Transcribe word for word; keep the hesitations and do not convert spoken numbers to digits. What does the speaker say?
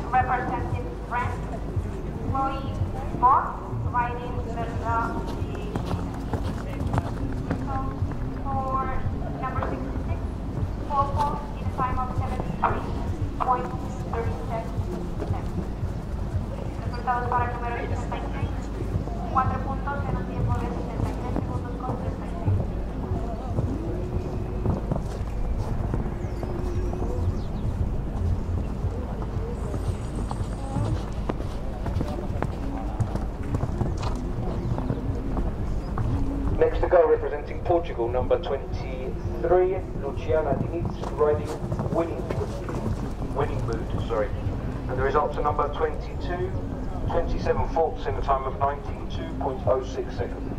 representing France, Chloe Ribot, riding VENJAH. So for number sixty-six, Popo in a time of seventy-three point three seven seconds. Resultados para el número sesenta y seis, cuatro puntos en un tiempo de sesenta y tres segundos con treinta y seis. Next to go, representing Portugal, number twenty-three, Luciana Diniz, riding winning, winning mood, sorry. And the results are number twenty-two, twenty-seven fourths in a time of nineteen two point oh six seconds.